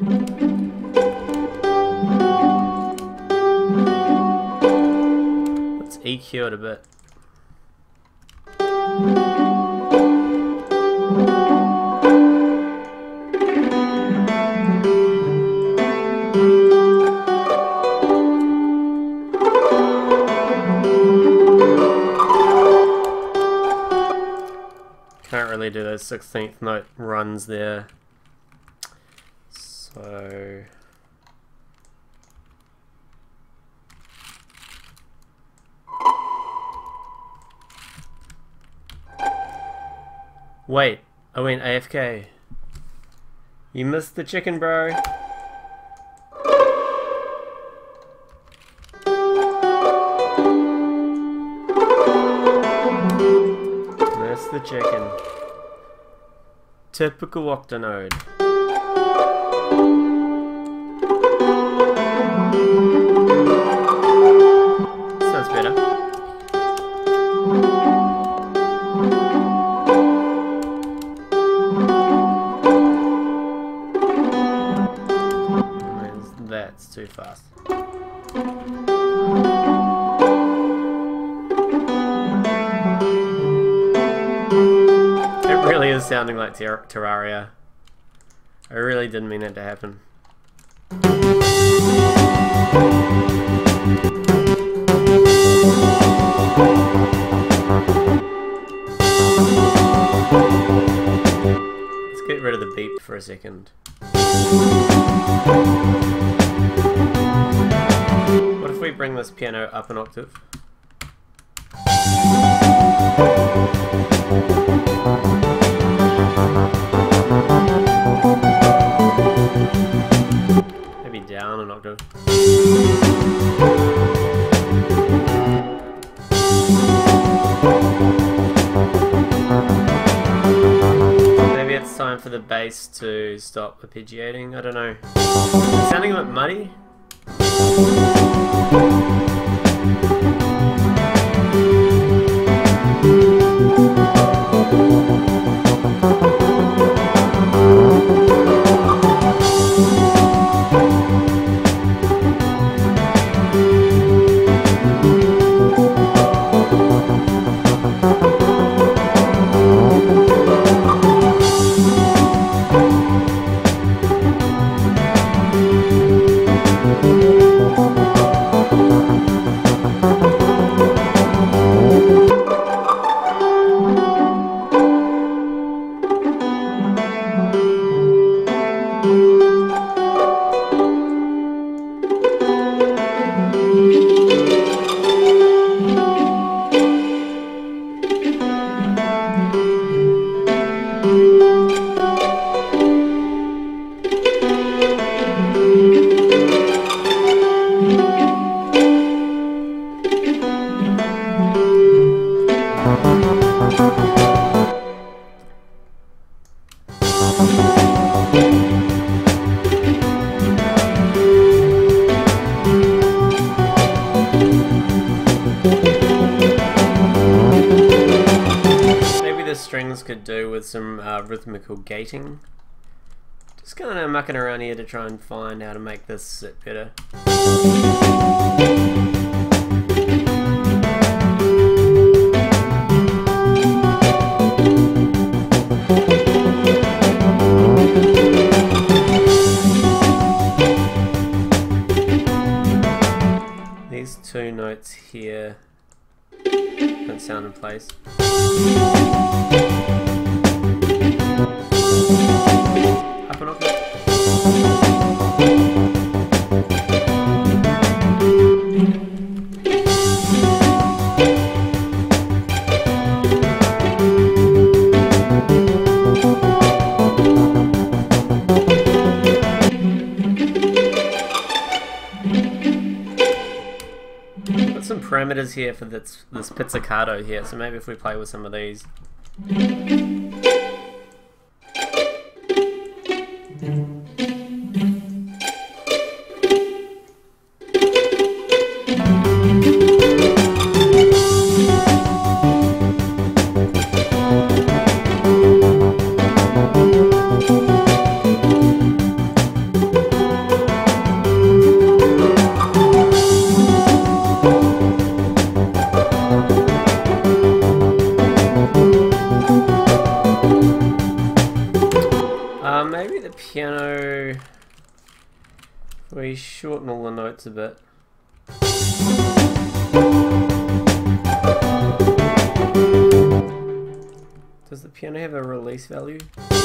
Speaker 1: Let's EQ it a bit. Can't really do those 16th note runs there. So wait, I went AFK. You missed the chicken, bro. Missed the chicken. Typical Octonode. Sounds better. That's too fast. It really is sounding like Terraria. I really didn't mean it to happen. Let's get rid of the beep for a second. What if we bring this piano up an octave? Maybe down an octave. Maybe it's time for the bass to stop arpeggiating. I don't know. It's sounding a bit muddy. strings could do with some rhythmical gating. Just kind of mucking around here to try and find how to make this sit better. These two notes here don't sound in place. Up an octave. Put some parameters here for this pizzicato here, so maybe if we play with some of these. Maybe the piano, we shorten all the notes a bit. Does the piano have a release value?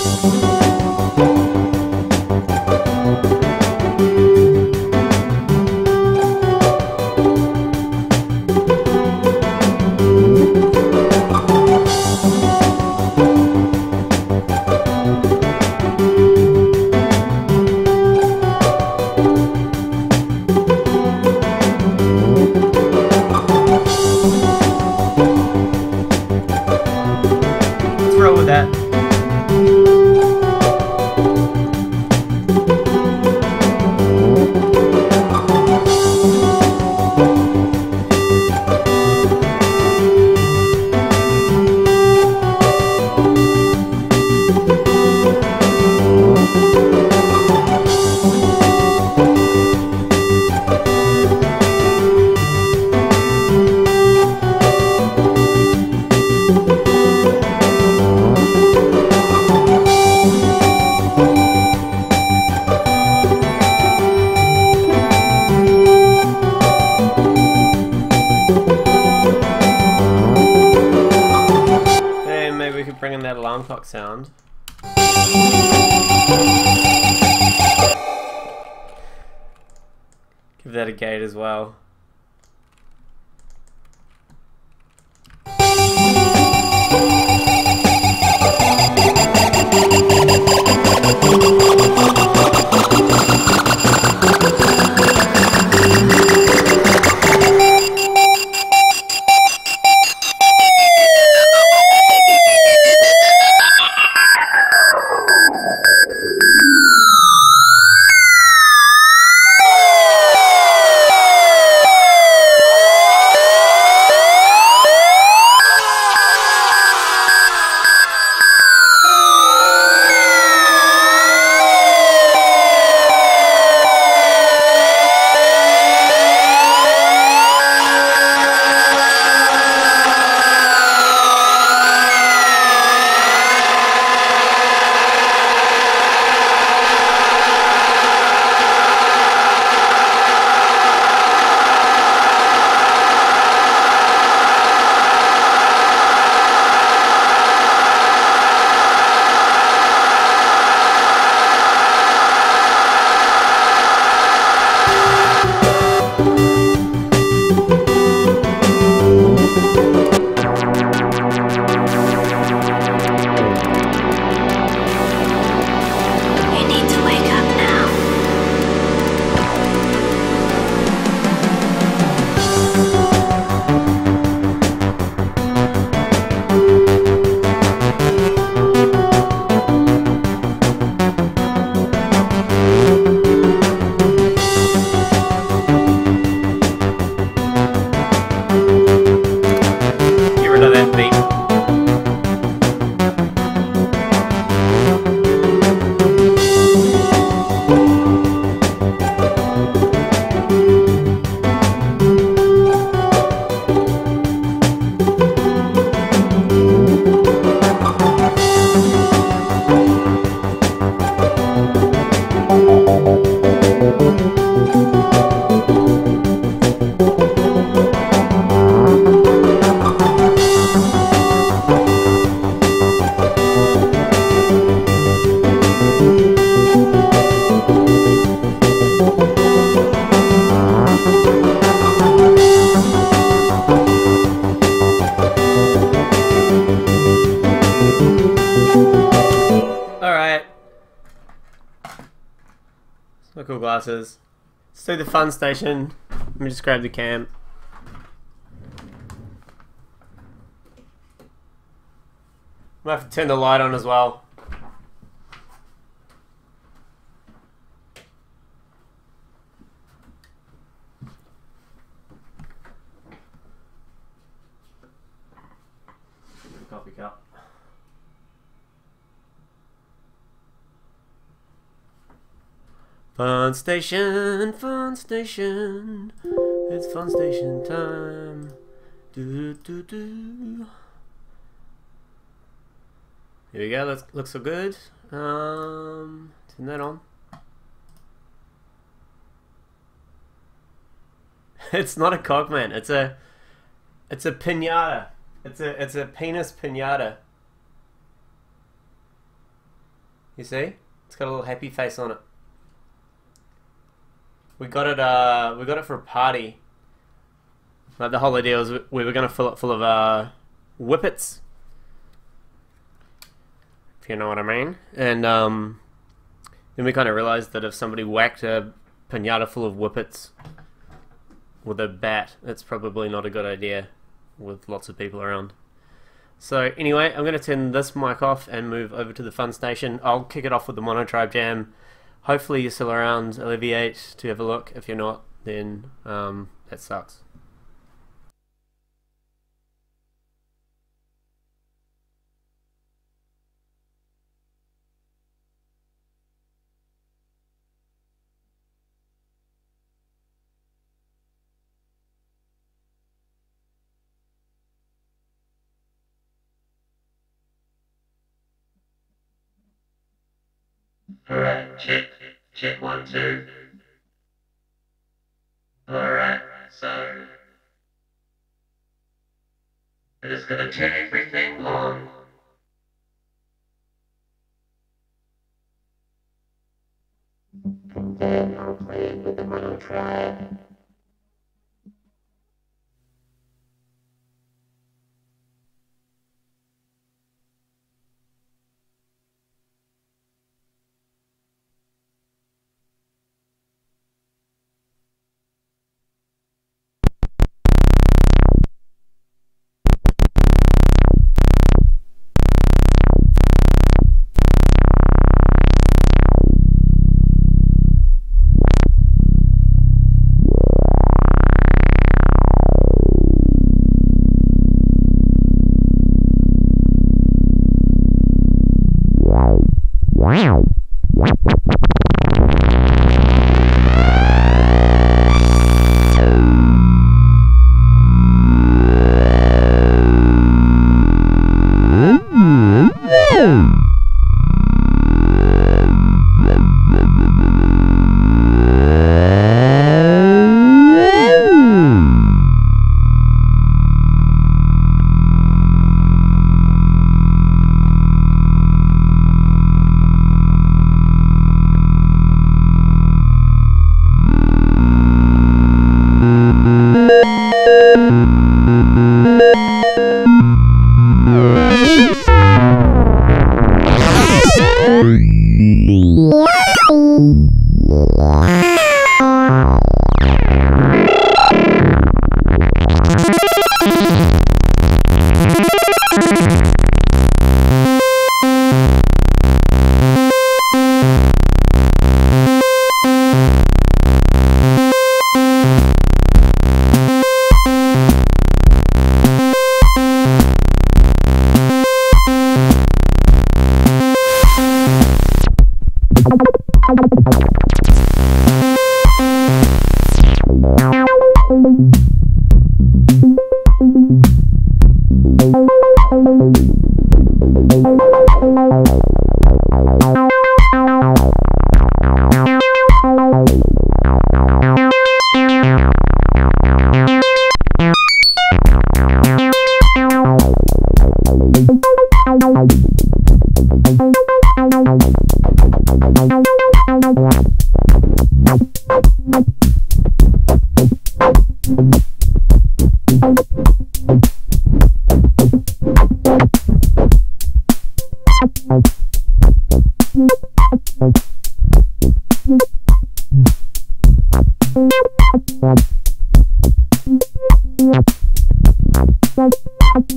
Speaker 1: Roll with that. We could bring in that alarm clock sound. Give that a gate as well. My cool glasses. Let's do the fun station. Let me just grab the cam. Might have to turn the light on as well. Coffee cup. Fun station, fun station. It's fun station time. Do do do. Here we go. That looks so good. Turn that on. It's not a Cogman. It's a pinata. It's a penis pinata. You see? It's got a little happy face on it. We got it for a party. Like the whole idea was we were gonna fill it full of whippets. If you know what I mean. And then we kind of realized that if somebody whacked a pinata full of whippets with a bat, it's probably not a good idea with lots of people around. So anyway, I'm going to turn this mic off and move over to the fun station. I'll kick it off with the Monotribe Jam. Hopefully you're still around, Alleviate, to have a look. If you're not, then that sucks.
Speaker 3: Alright, check 1, 2. Alright, so I'm just gonna turn everything on. And then I'll play with the Monotribe.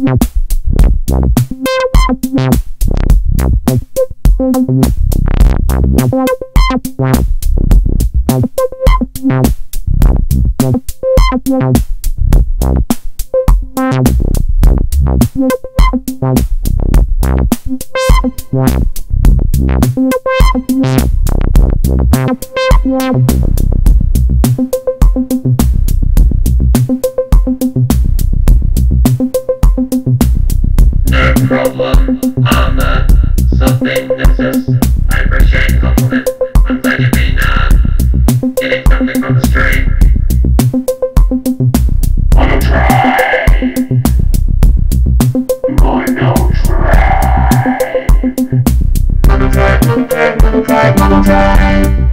Speaker 3: No problem, I'm something nexus. I appreciate the compliment. I'm glad you've been getting something from the stream. Wanna try? Wanna try? Wanna try, wanna try, wanna try, wanna try.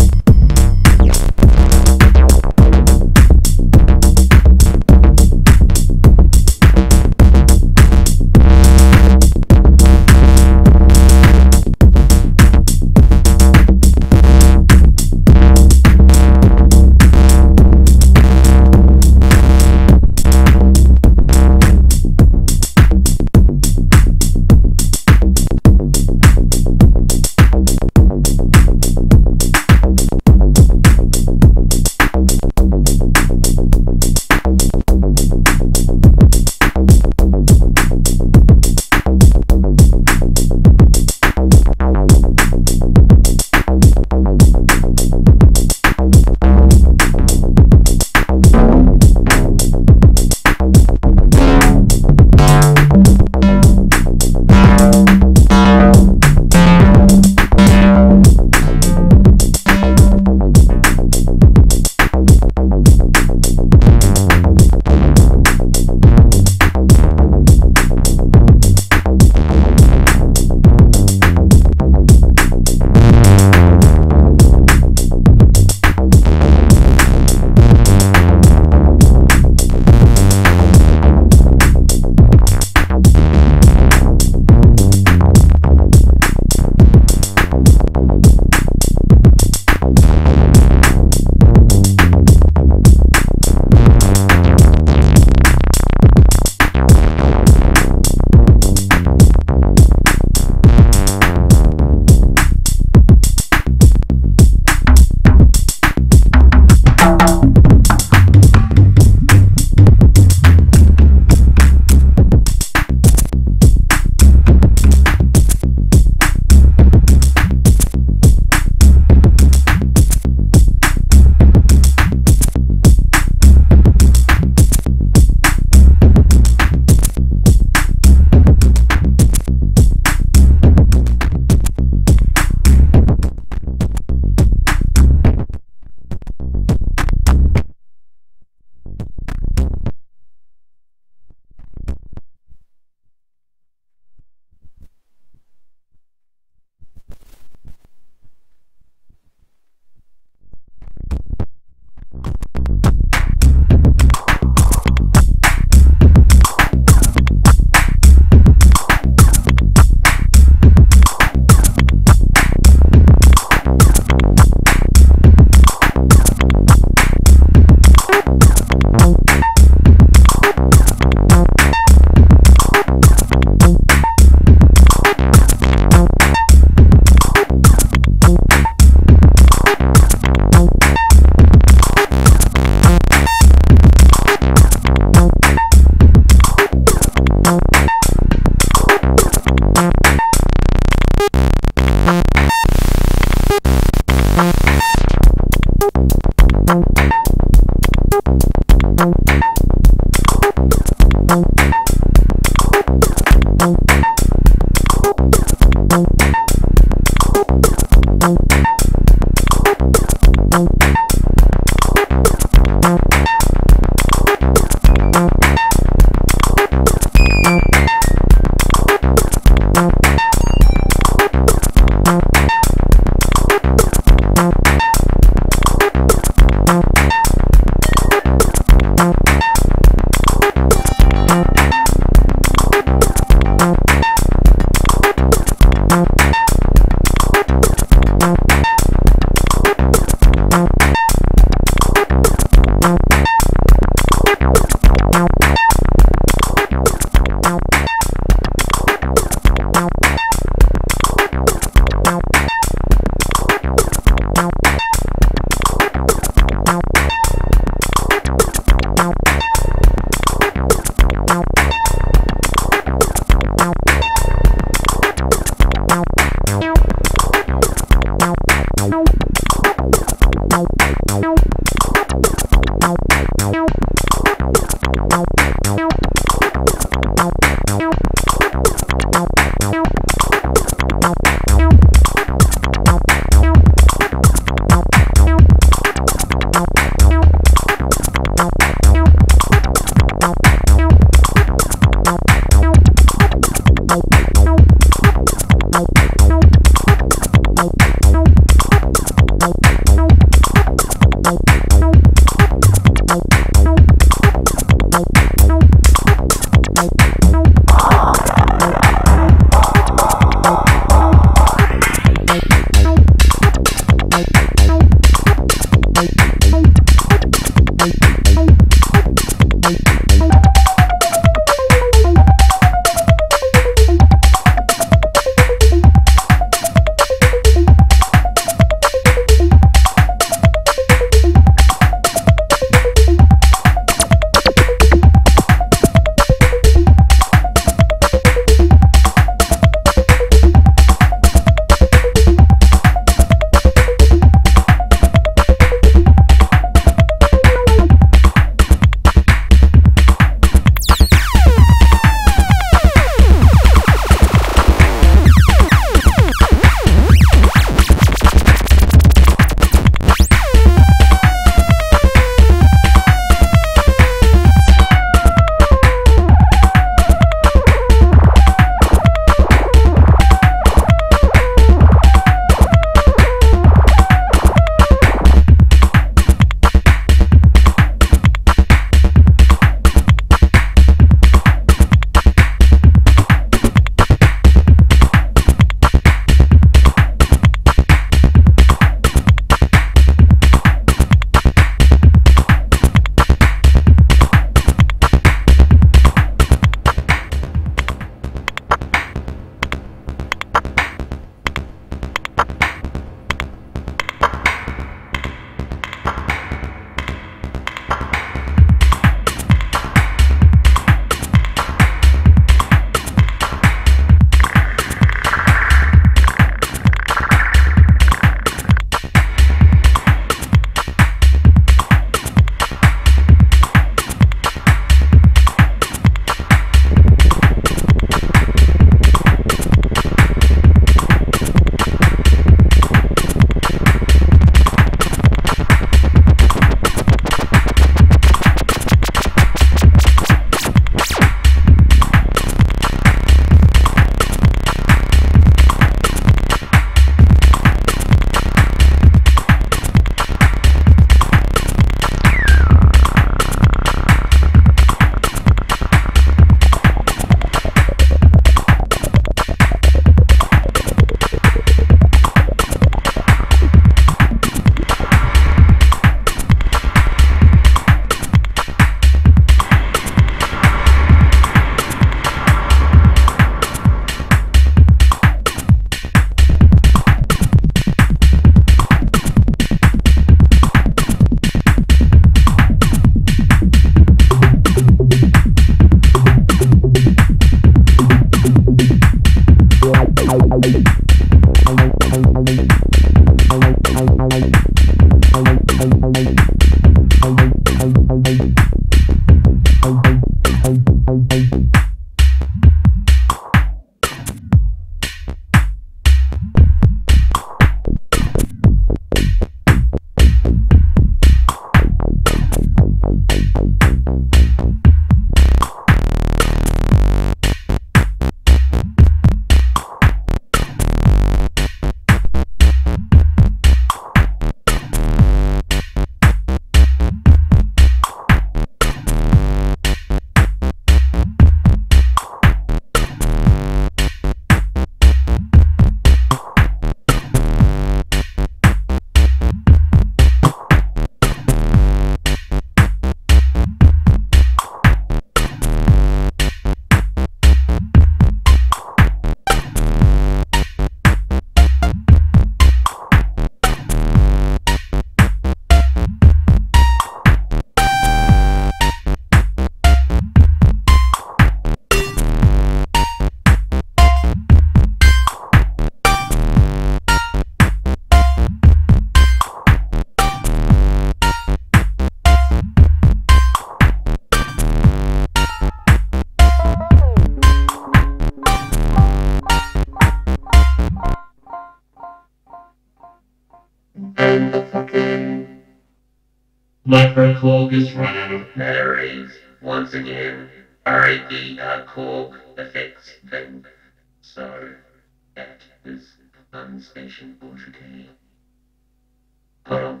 Speaker 3: Microcorg is run out of batteries. Once again, RAP Korg effects thing. So, that is one station for today. Hold on.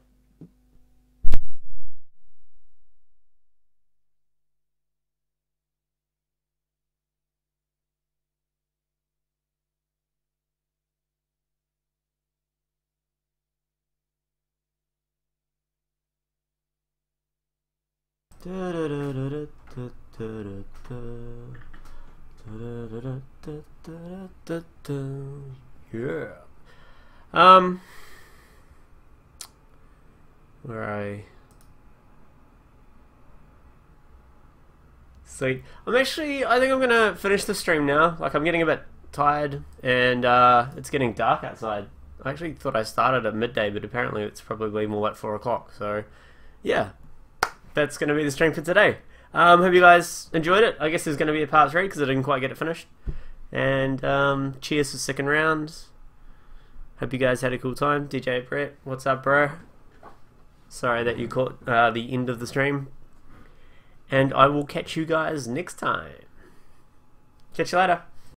Speaker 1: Yeah. Where are I? Sweet. I think I'm gonna finish the stream now. Like, I'm getting a bit tired, and it's getting dark outside. I actually thought I started at midday, but apparently it's probably more like 4 o'clock. So, yeah, that's gonna be the stream for today. Hope you guys enjoyed it. I guess there's gonna be a part 3 because I didn't quite get it finished. And cheers for second round. Hope you guys had a cool time. DJ Brett, what's up, bro? Sorry that you caught the end of the stream. And I will catch you guys next time. Catch you later.